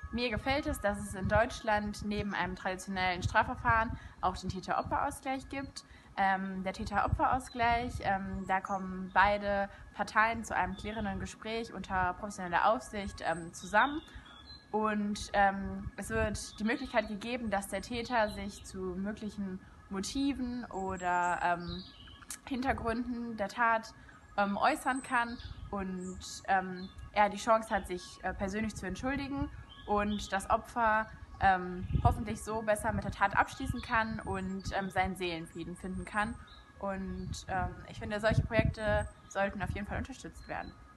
Mir gefällt es, dass es in Deutschland neben einem traditionellen Strafverfahren auch den Täter-Opfer-Ausgleich gibt. Der Täter-Opfer-Ausgleich, da kommen beide Parteien zu einem klärenden Gespräch unter professioneller Aufsicht zusammen. Und es wird die Möglichkeit gegeben, dass der Täter sich zu möglichen Motiven oder Hintergründen der Tat äußern kann und er die Chance hat, sich persönlich zu entschuldigen und das Opfer hoffentlich so besser mit der Tat abschließen kann und seinen Seelenfrieden finden kann. Und ich finde, solche Projekte sollten auf jeden Fall unterstützt werden.